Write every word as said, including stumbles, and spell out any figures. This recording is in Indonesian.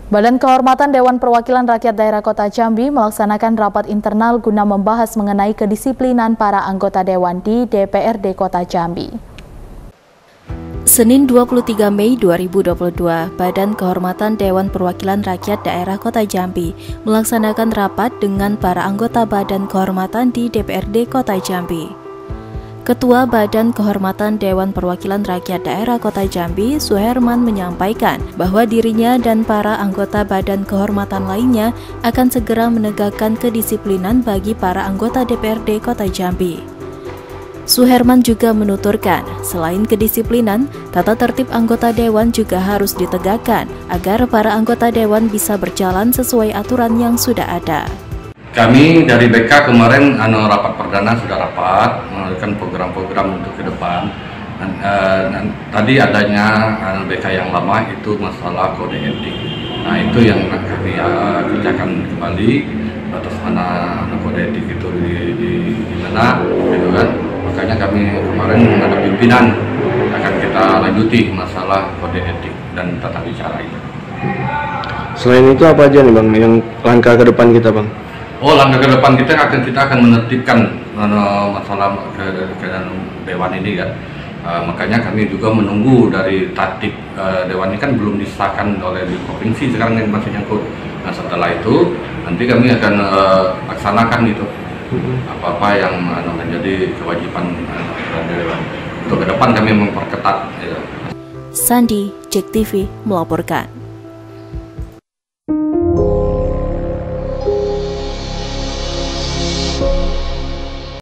Badan Kehormatan Dewan Perwakilan Rakyat Daerah Kota Jambi melaksanakan rapat internal guna membahas mengenai kedisiplinan para anggota Dewan di D P R D Kota Jambi. Senin dua puluh tiga Mei dua ribu dua puluh dua, Badan Kehormatan Dewan Perwakilan Rakyat Daerah Kota Jambi melaksanakan rapat dengan para anggota Badan Kehormatan di D P R D Kota Jambi. Ketua Badan Kehormatan Dewan Perwakilan Rakyat Daerah Kota Jambi, Suherman, menyampaikan bahwa dirinya dan para anggota Badan Kehormatan lainnya akan segera menegakkan kedisiplinan bagi para anggota D P R D Kota Jambi. Suherman juga menuturkan, selain kedisiplinan, tata tertib anggota Dewan juga harus ditegakkan agar para anggota Dewan bisa berjalan sesuai aturan yang sudah ada. Kami dari B K kemarin anu rapat perdana sudah rapat menentukan program-program untuk ke depan. Dan, uh, dan tadi adanya anu B K yang lama itu masalah kode etik. Nah itu yang kami uh, kerjakan kembali atas mana anu kode etik itu di, di, di mana, gitu kan. Makanya kami kemarin ada pimpinan akan kita lanjuti masalah kode etik dan tata bicara itu. Selain itu apa aja nih Bang yang langkah ke depan kita Bang? Oh, langkah ke depan kita akan kita akan menertibkan uh, masalah ke, ke Dewan ini kan. Uh, makanya kami juga menunggu dari tatip uh, Dewan ini kan belum disahkan oleh di provinsi, sekarang yang masih nyangkut. Nah setelah itu nanti kami akan uh, laksanakan itu apa-apa yang uh, menjadi kewajiban uh, Dewan. Untuk ke depan kami memperketat. Ya. Sandi, Jek T V melaporkan.